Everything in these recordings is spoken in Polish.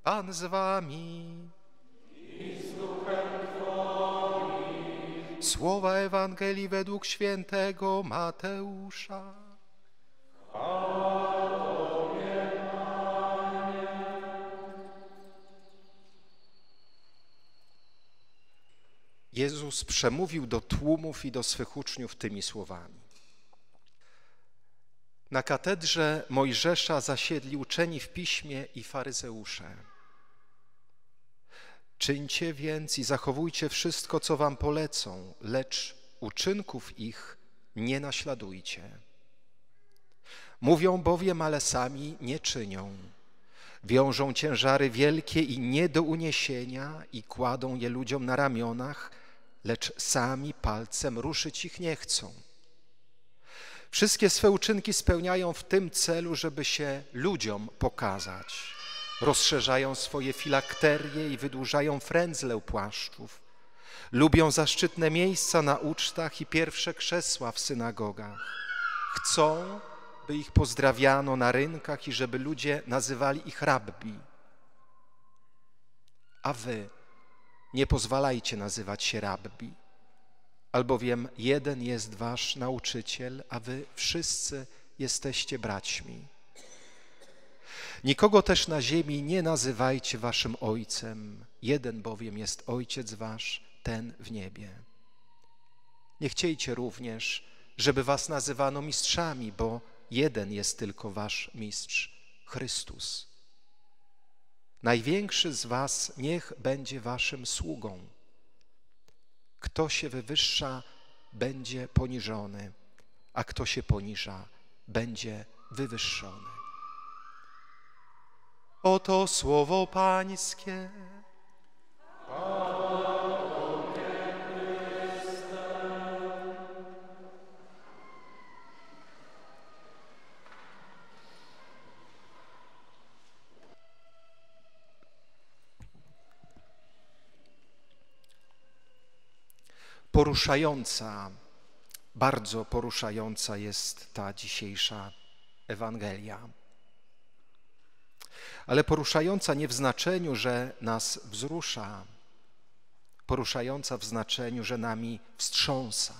Pan z wami. Słowa Ewangelii według świętego Mateusza. Jezus przemówił do tłumów i do swych uczniów tymi słowami. Na katedrze Mojżesza zasiedli uczeni w piśmie i faryzeusze. Czyńcie więc i zachowujcie wszystko, co wam polecą, lecz uczynków ich nie naśladujcie. Mówią bowiem, ale sami nie czynią. Wiążą ciężary wielkie i nie do uniesienia i kładą je ludziom na ramionach, lecz sami palcem ruszyć ich nie chcą. Wszystkie swe uczynki spełniają w tym celu, żeby się ludziom pokazać. Rozszerzają swoje filakterie i wydłużają frędzle u płaszczów. Lubią zaszczytne miejsca na ucztach i pierwsze krzesła w synagogach. Chcą, by ich pozdrawiano na rynkach i żeby ludzie nazywali ich rabbi. A wy nie pozwalajcie nazywać się rabbi, albowiem jeden jest wasz nauczyciel, a wy wszyscy jesteście braćmi. Nikogo też na ziemi nie nazywajcie waszym ojcem, jeden bowiem jest ojciec wasz, ten w niebie. Nie chciejcie również, żeby was nazywano mistrzami, bo jeden jest tylko wasz mistrz, Chrystus. Największy z was niech będzie waszym sługą. Kto się wywyższa, będzie poniżony, a kto się poniża, będzie wywyższony. Oto słowo Pańskie. Poruszająca, bardzo poruszająca jest ta dzisiejsza Ewangelia. Ale poruszająca nie w znaczeniu, że nas wzrusza, poruszająca w znaczeniu, że nami wstrząsa,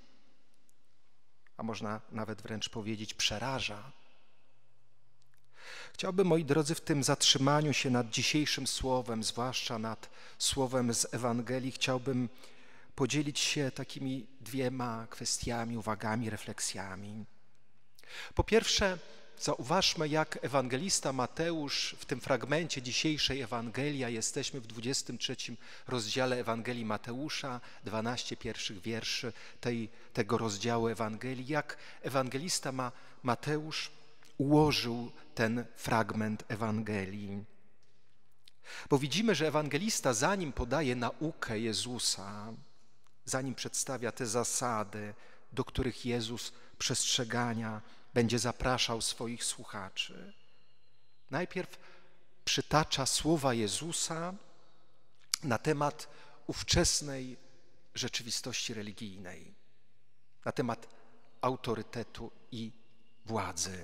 a można nawet wręcz powiedzieć przeraża. Chciałbym, moi drodzy, w tym zatrzymaniu się nad dzisiejszym słowem, zwłaszcza nad słowem z Ewangelii, chciałbym podzielić się takimi dwiema kwestiami, uwagami, refleksjami. Po pierwsze, zauważmy, jak ewangelista Mateusz w tym fragmencie dzisiejszej Ewangelii, a jesteśmy w 23 rozdziale Ewangelii Mateusza, 12 pierwszych wierszy tego rozdziału Ewangelii, jak ewangelista Mateusz ułożył ten fragment Ewangelii. Bo widzimy, że ewangelista, zanim podaje naukę Jezusa, zanim przedstawia te zasady, do których Jezus przestrzegania będzie zapraszał swoich słuchaczy, najpierw przytacza słowa Jezusa na temat ówczesnej rzeczywistości religijnej, na temat autorytetu i władzy.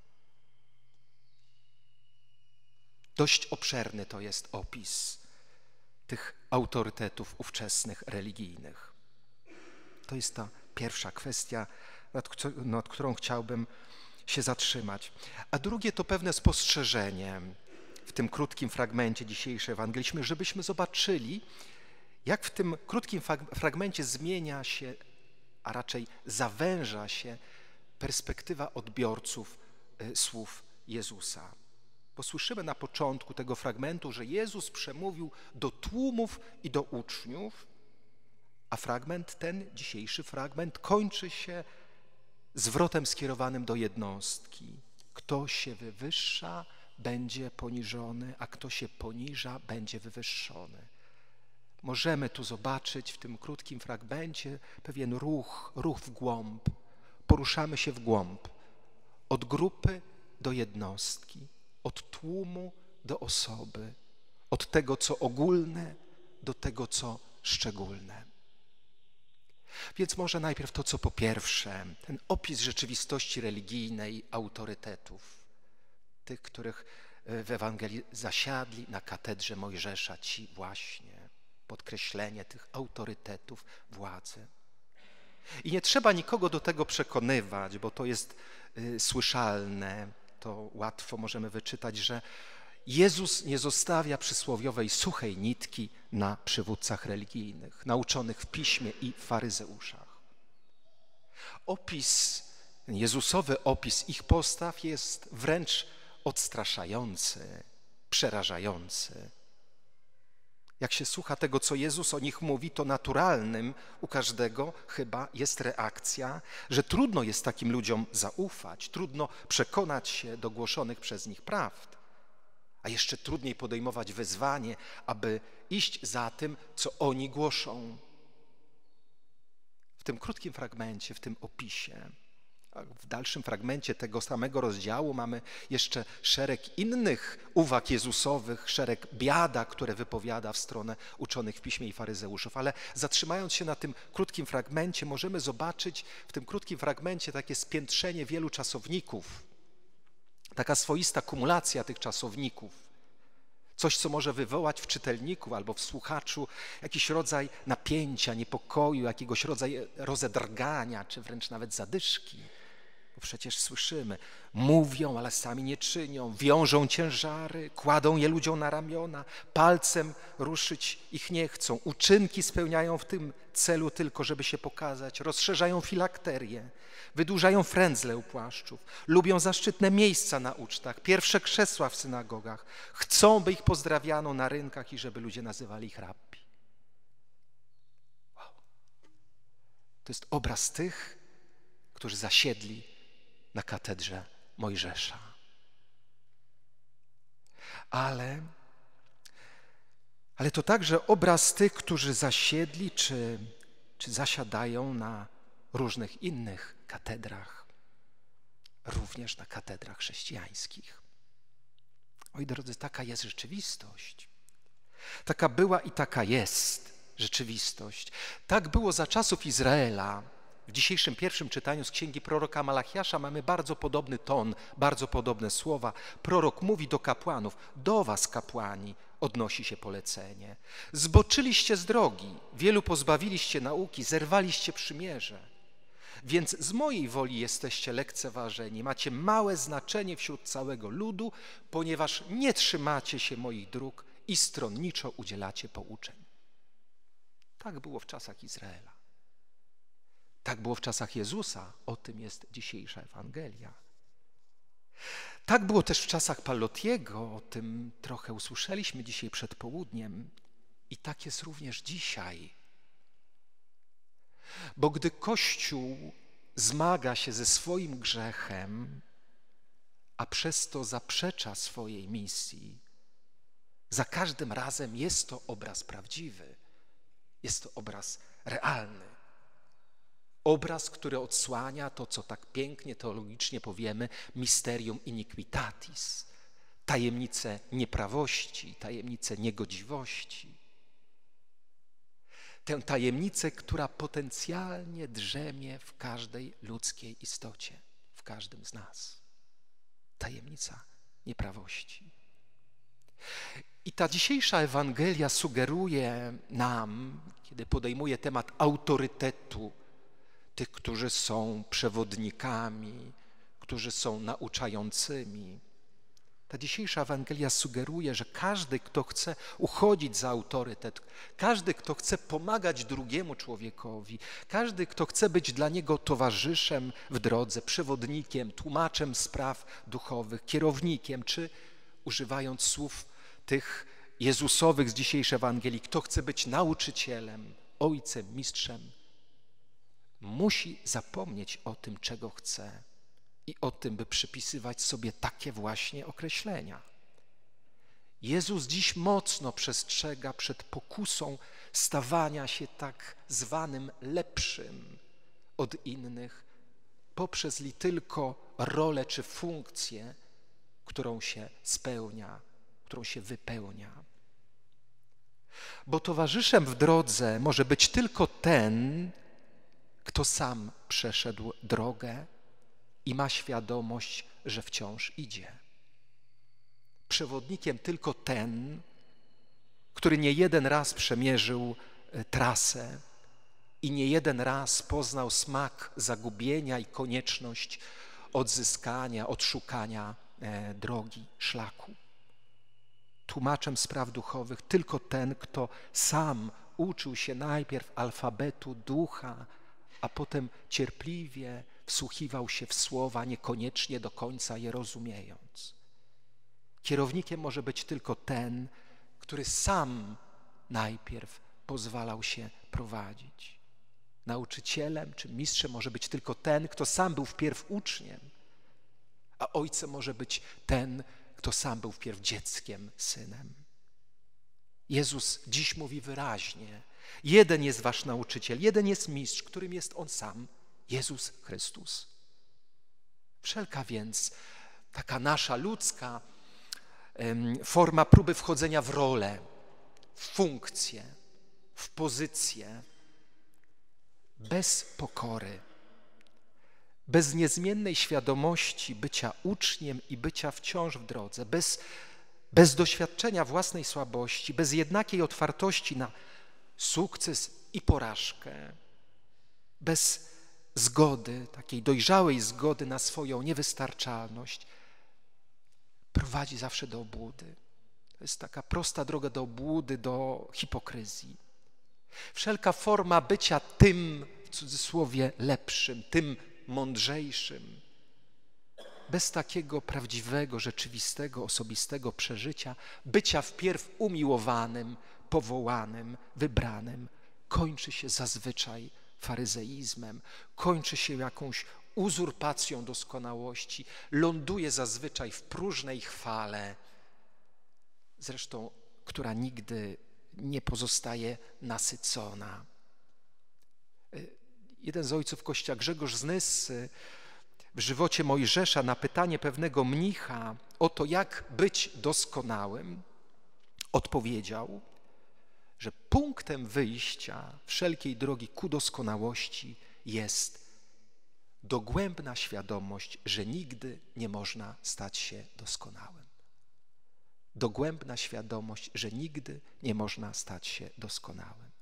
Dość obszerny to jest opis tych autorytetów ówczesnych religijnych. To jest ta pierwsza kwestia, nad którą chciałbym się zatrzymać. A drugie to pewne spostrzeżenie w tym krótkim fragmencie dzisiejszej Ewangelii, żebyśmy zobaczyli, jak w tym krótkim fragmencie zmienia się, a raczej zawęża się perspektywa odbiorców słów Jezusa. Bo słyszymy na początku tego fragmentu, że Jezus przemówił do tłumów i do uczniów, a fragment ten, dzisiejszy fragment, kończy się zwrotem skierowanym do jednostki. Kto się wywyższa, będzie poniżony, a kto się poniża, będzie wywyższony. Możemy tu zobaczyć w tym krótkim fragmencie pewien ruch w głąb. Poruszamy się w głąb. Od grupy do jednostki, od tłumu do osoby, od tego, co ogólne, do tego, co szczególne. Więc może najpierw to, co po pierwsze, ten opis rzeczywistości religijnej autorytetów, tych, których w Ewangelii, zasiadli na katedrze Mojżesza ci właśnie, podkreślenie tych autorytetów władzy. I nie trzeba nikogo do tego przekonywać, bo to jest słyszalne, to łatwo możemy wyczytać, że Jezus nie zostawia przysłowiowej suchej nitki na przywódcach religijnych, nauczonych w piśmie i faryzeuszach. Jezusowy opis ich postaw jest wręcz odstraszający, przerażający. Jak się słucha tego, co Jezus o nich mówi, to naturalnym u każdego chyba jest reakcja, że trudno jest takim ludziom zaufać, trudno przekonać się do głoszonych przez nich prawd, a jeszcze trudniej podejmować wyzwanie, aby iść za tym, co oni głoszą. W tym krótkim fragmencie, w tym opisie, a w dalszym fragmencie tego samego rozdziału mamy jeszcze szereg innych uwag Jezusowych, szereg biada, które wypowiada w stronę uczonych w piśmie i faryzeuszów. Ale zatrzymając się na tym krótkim fragmencie, możemy zobaczyć w tym krótkim fragmencie takie spiętrzenie wielu czasowników, taka swoista kumulacja tych czasowników. Coś, co może wywołać w czytelniku albo w słuchaczu jakiś rodzaj napięcia, niepokoju, jakiegoś rodzaju rozedrgania, czy wręcz nawet zadyszki. Bo przecież słyszymy, mówią, ale sami nie czynią, wiążą ciężary, kładą je ludziom na ramiona, palcem ruszyć ich nie chcą, uczynki spełniają w tym celu tylko, żeby się pokazać, rozszerzają filakterię, wydłużają frędzle u płaszczów, lubią zaszczytne miejsca na ucztach, pierwsze krzesła w synagogach, chcą, by ich pozdrawiano na rynkach i żeby ludzie nazywali ich rabbi. Wow. To jest obraz tych, którzy zasiedli na katedrze Mojżesza. Ale to także obraz tych, którzy zasiedli czy zasiadają na różnych innych katedrach, również na katedrach chrześcijańskich. Moi drodzy, taka jest rzeczywistość. Taka była i taka jest rzeczywistość. Tak było za czasów Izraela. W dzisiejszym pierwszym czytaniu z księgi proroka Malachiasza mamy bardzo podobny ton, bardzo podobne słowa. Prorok mówi do kapłanów: do was, kapłani, odnosi się polecenie. Zboczyliście z drogi, wielu pozbawiliście nauki, zerwaliście przymierze. Więc z mojej woli jesteście lekceważeni, macie małe znaczenie wśród całego ludu, ponieważ nie trzymacie się moich dróg i stronniczo udzielacie pouczeń. Tak było w czasach Izraela. Tak było w czasach Jezusa, o tym jest dzisiejsza Ewangelia. Tak było też w czasach Pallotiego, o tym trochę usłyszeliśmy dzisiaj przed południem i tak jest również dzisiaj. Bo gdy Kościół zmaga się ze swoim grzechem, a przez to zaprzecza swojej misji, za każdym razem jest to obraz prawdziwy, jest to obraz realny. Obraz, który odsłania to, co tak pięknie teologicznie powiemy, mysterium iniquitatis, tajemnicę nieprawości, tajemnicę niegodziwości. Tę tajemnicę, która potencjalnie drzemie w każdej ludzkiej istocie, w każdym z nas. Tajemnica nieprawości. I ta dzisiejsza Ewangelia sugeruje nam, kiedy podejmuje temat autorytetu tych, którzy są przewodnikami, którzy są nauczającymi. Ta dzisiejsza Ewangelia sugeruje, że każdy, kto chce uchodzić za autorytet, każdy, kto chce pomagać drugiemu człowiekowi, każdy, kto chce być dla niego towarzyszem w drodze, przewodnikiem, tłumaczem spraw duchowych, kierownikiem, czy używając słów tych Jezusowych z dzisiejszej Ewangelii, kto chce być nauczycielem, ojcem, mistrzem, musi zapomnieć o tym, czego chce i o tym, by przypisywać sobie takie właśnie określenia. Jezus dziś mocno przestrzega przed pokusą stawania się tak zwanym lepszym od innych poprzez li tylko rolę czy funkcję, którą się spełnia, którą się wypełnia. Bo towarzyszem w drodze może być tylko ten, kto sam przeszedł drogę i ma świadomość, że wciąż idzie. przewodnikiem tylko ten, który nie jeden raz przemierzył trasę i nie jeden raz poznał smak zagubienia i konieczność odzyskania, odszukania drogi, szlaku. Tłumaczem spraw duchowych tylko ten, kto sam uczył się najpierw alfabetu ducha, a potem cierpliwie wsłuchiwał się w słowa, niekoniecznie do końca je rozumiejąc. Kierownikiem może być tylko ten, który sam najpierw pozwalał się prowadzić. Nauczycielem czy mistrzem może być tylko ten, kto sam był wpierw uczniem, a ojcem może być ten, kto sam był wpierw dzieckiem, synem. Jezus dziś mówi wyraźnie, jeden jest wasz nauczyciel, jeden jest mistrz, którym jest On sam, Jezus Chrystus. Wszelka więc taka nasza ludzka forma próby wchodzenia w rolę, w funkcję, w pozycję, bez pokory, bez niezmiennej świadomości bycia uczniem i bycia wciąż w drodze, bez doświadczenia własnej słabości, bez jednakiej otwartości na sukces i porażkę, bez zgody, takiej dojrzałej zgody na swoją niewystarczalność, prowadzi zawsze do obłudy. To jest taka prosta droga do obłudy, do hipokryzji. Wszelka forma bycia tym, w cudzysłowie, lepszym, tym mądrzejszym, bez takiego prawdziwego, rzeczywistego, osobistego przeżycia, bycia wpierw umiłowanym, powołanym, wybranym, kończy się zazwyczaj faryzeizmem, kończy się jakąś uzurpacją doskonałości, ląduje zazwyczaj w próżnej chwale, zresztą, która nigdy nie pozostaje nasycona. Jeden z ojców Kościoła, Grzegorz z Nyssy, w żywocie Mojżesza na pytanie pewnego mnicha o to, jak być doskonałym, odpowiedział, że punktem wyjścia wszelkiej drogi ku doskonałości jest dogłębna świadomość, że nigdy nie można stać się doskonałym. Dogłębna świadomość, że nigdy nie można stać się doskonałym.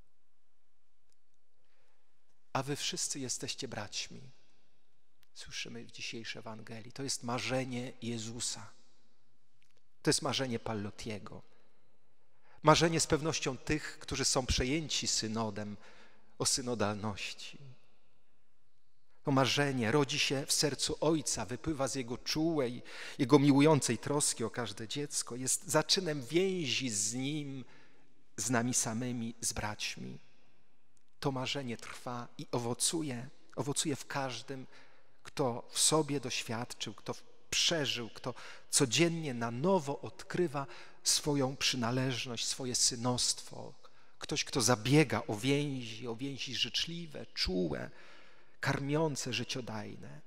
A wy wszyscy jesteście braćmi. Słyszymy w dzisiejszej Ewangelii. To jest marzenie Jezusa. To jest marzenie Pallottiego. Marzenie z pewnością tych, którzy są przejęci synodem, o synodalności. To marzenie rodzi się w sercu Ojca, wypływa z Jego czułej, Jego miłującej troski o każde dziecko. Jest zaczynem więzi z Nim, z nami samymi, z braćmi. To marzenie trwa i owocuje w każdym, kto w sobie doświadczył, kto przeżył, kto codziennie na nowo odkrywa swoją przynależność, swoje synostwo. Ktoś, kto zabiega o więzi życzliwe, czułe, karmiące, życiodajne.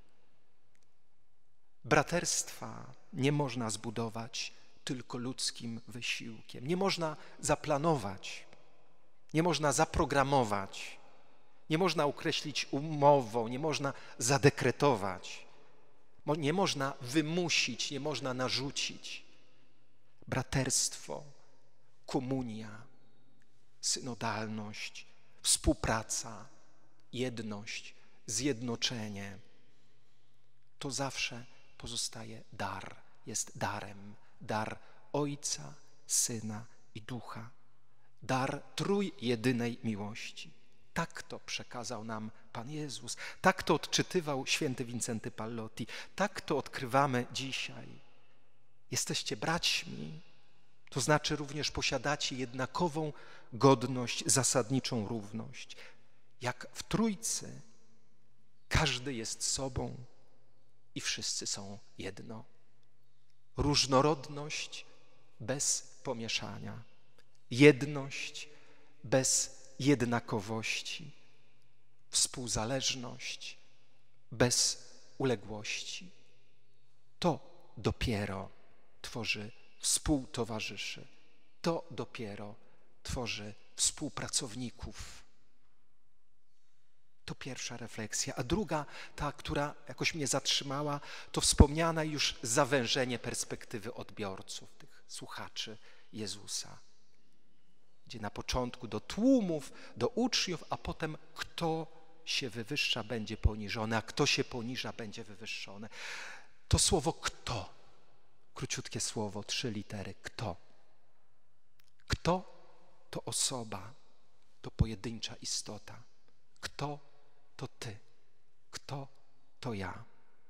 Braterstwa nie można zbudować tylko ludzkim wysiłkiem. Nie można zaplanować, nie można zaprogramować, nie można określić umową, nie można zadekretować, nie można wymusić, nie można narzucić. Braterstwo, komunia, synodalność, współpraca, jedność, zjednoczenie, to zawsze pozostaje dar, jest darem, dar Ojca, Syna i Ducha, dar trójjedynej miłości. Tak to przekazał nam Pan Jezus, tak to odczytywał święty Wincenty Pallotti, tak to odkrywamy dzisiaj. Jesteście braćmi, to znaczy również posiadacie jednakową godność, zasadniczą równość. Jak w Trójcy każdy jest sobą i wszyscy są jedno. Różnorodność bez pomieszania, jedność bez jednakowości, współzależność bez uległości. To dopiero tworzy współtowarzyszy, to dopiero tworzy współpracowników. To pierwsza refleksja. A druga, ta, która jakoś mnie zatrzymała, to wspomniane już zawężenie perspektywy odbiorców, tych słuchaczy Jezusa. Gdzie na początku do tłumów, do uczniów, a potem kto się wywyższa, będzie poniżony, a kto się poniża, będzie wywyższony. To słowo kto, króciutkie słowo, 3 litery, kto. Kto to osoba, to pojedyncza istota. Kto to ty? Kto to ja?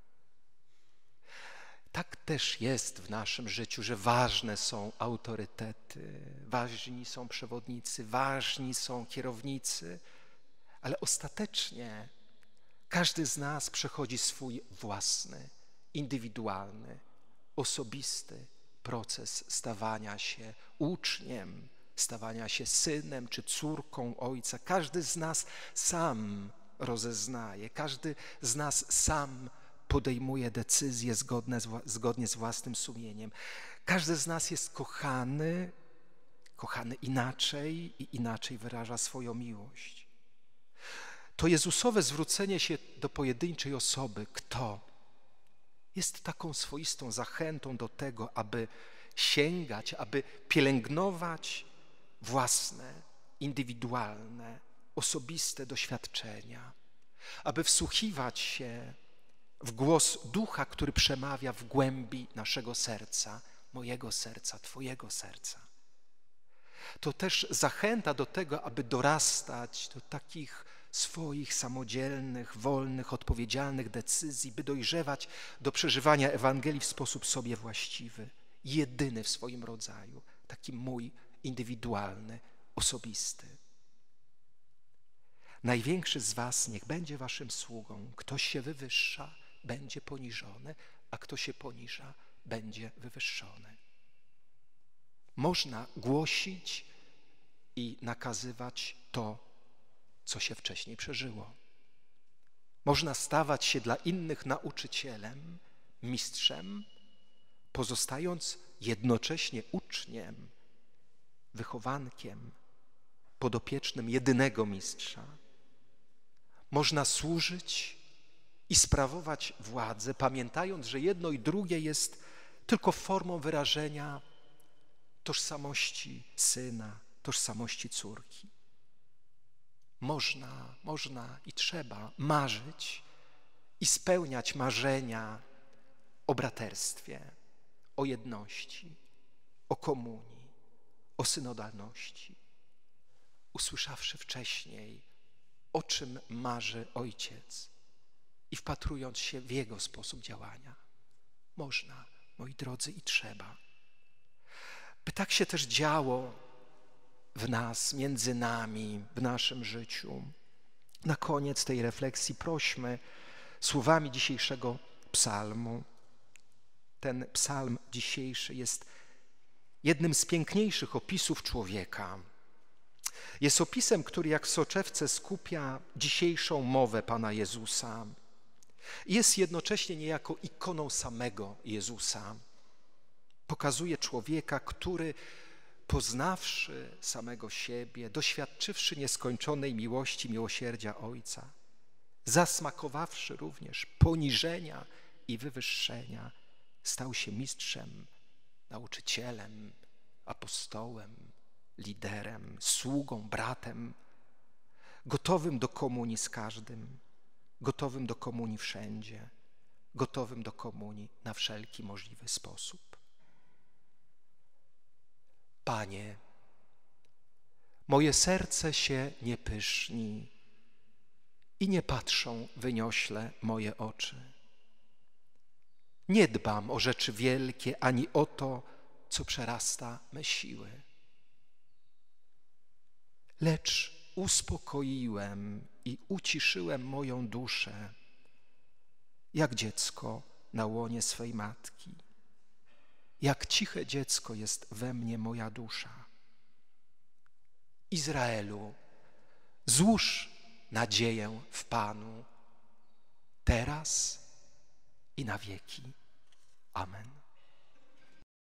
Tak też jest w naszym życiu, że ważne są autorytety, ważni są przewodnicy, ważni są kierownicy, ale ostatecznie każdy z nas przechodzi swój własny, indywidualny, osobisty proces stawania się uczniem, stawania się synem czy córką Ojca. Każdy z nas sam rozeznaje, każdy z nas sam podejmuje decyzje zgodnie z własnym sumieniem. Każdy z nas jest kochany inaczej i inaczej wyraża swoją miłość. To Jezusowe zwrócenie się do pojedynczej osoby, kto, jest taką swoistą zachętą do tego, aby sięgać, aby pielęgnować własne, indywidualne, osobiste doświadczenia, aby wsłuchiwać się w głos Ducha, który przemawia w głębi naszego serca, mojego serca, Twojego serca. To też zachęta do tego, aby dorastać do takich swoich samodzielnych, wolnych, odpowiedzialnych decyzji, by dojrzewać do przeżywania Ewangelii w sposób sobie właściwy, jedyny w swoim rodzaju, taki mój indywidualny, osobisty. Największy z was niech będzie waszym sługą. Ktoś się wywyższa, będzie poniżony, a kto się poniża, będzie wywyższony. Można głosić i nakazywać to, co się wcześniej przeżyło. Można stawać się dla innych nauczycielem, mistrzem, pozostając jednocześnie uczniem, wychowankiem, podopiecznym jedynego mistrza. Można służyć i sprawować władzę, pamiętając, że jedno i drugie jest tylko formą wyrażenia tożsamości syna, tożsamości córki. Można i trzeba marzyć i spełniać marzenia o braterstwie, o jedności, o komunii, o synodalności. Usłyszawszy wcześniej, o czym marzy Ojciec i wpatrując się w Jego sposób działania. Można, moi drodzy, i trzeba. By tak się też działo w nas, między nami, w naszym życiu. Na koniec tej refleksji prośmy słowami dzisiejszego psalmu. Ten psalm dzisiejszy jest jednym z piękniejszych opisów człowieka. Jest opisem, który jak w soczewce skupia dzisiejszą mowę Pana Jezusa. Jest jednocześnie niejako ikoną samego Jezusa. Pokazuje człowieka, który poznawszy samego siebie, doświadczywszy nieskończonej miłości, miłosierdzia Ojca, zasmakowawszy również poniżenia i wywyższenia, stał się mistrzem, nauczycielem, apostołem, liderem, sługą, bratem, gotowym do komunii z każdym, gotowym do komunii wszędzie, gotowym do komunii na wszelki możliwy sposób. Panie, moje serce się nie pyszni i nie patrzą wyniośle moje oczy. Nie dbam o rzeczy wielkie, ani o to, co przerasta me siły. Lecz uspokoiłem i uciszyłem moją duszę, jak dziecko na łonie swej matki. Jak ciche dziecko jest we mnie moja dusza. Izraelu, złóż nadzieję w Panu, teraz i na wieki. Amen.